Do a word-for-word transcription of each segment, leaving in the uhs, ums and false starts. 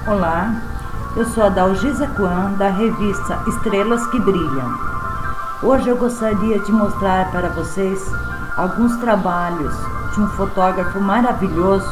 Olá, eu sou a Dalgisa Kwan, da revista Estrelas que Brilham. Hoje eu gostaria de mostrar para vocês alguns trabalhos de um fotógrafo maravilhoso,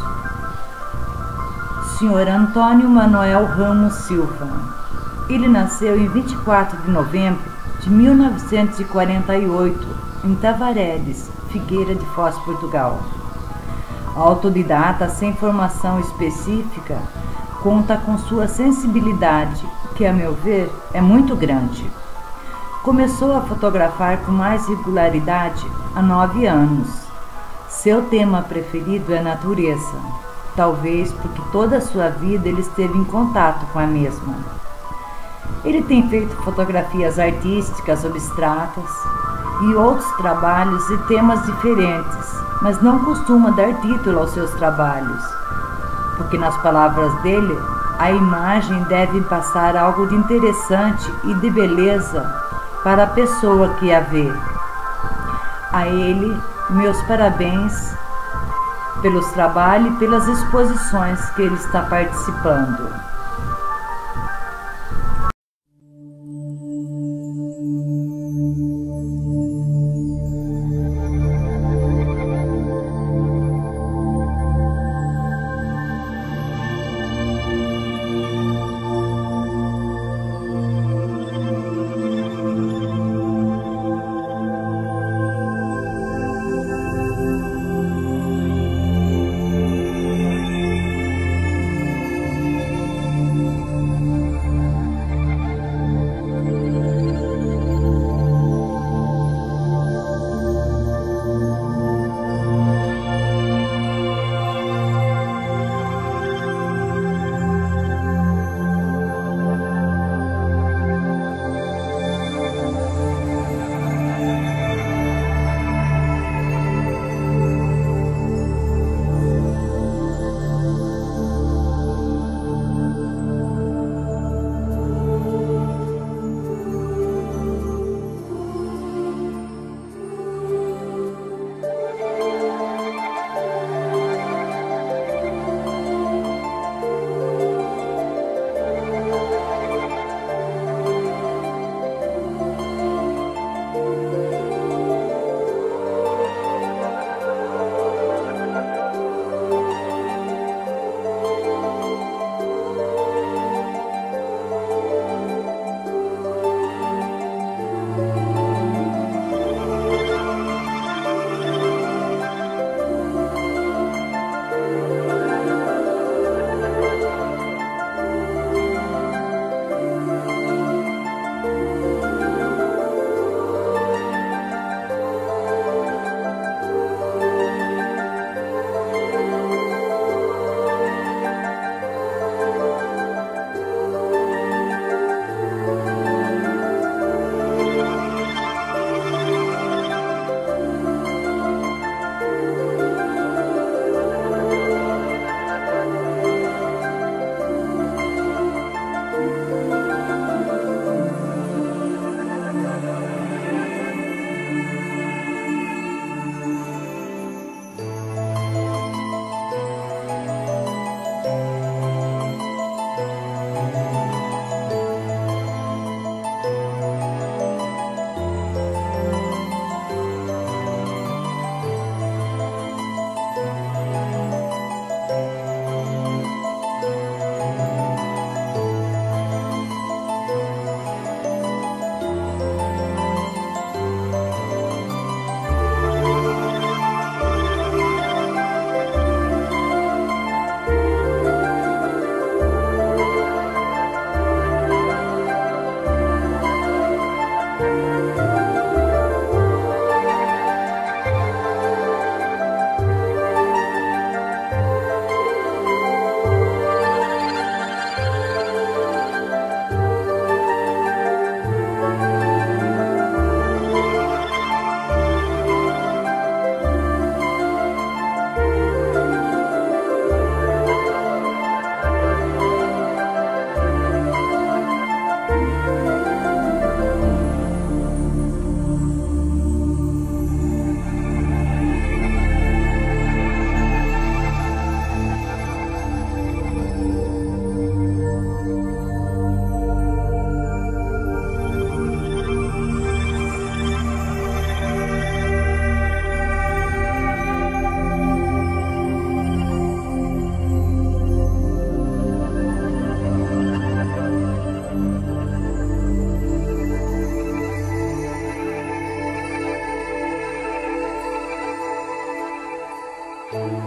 senhor Antônio Manoel Ramos Silva. Ele nasceu em vinte e quatro de novembro de mil novecentos e quarenta e oito, em Tavaredes, Figueira de Foz, Portugal. Autodidata, sem formação específica, conta com sua sensibilidade, que, a meu ver, é muito grande. Começou a fotografar com mais regularidade há nove anos. Seu tema preferido é a natureza, talvez porque toda a sua vida ele esteve em contato com a mesma. Ele tem feito fotografias artísticas abstratas e outros trabalhos e temas diferentes, mas não costuma dar título aos seus trabalhos, porque nas palavras dele, a imagem deve passar algo de interessante e de beleza para a pessoa que a vê. A ele, meus parabéns pelos trabalhos e pelas exposições que ele está participando.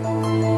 Música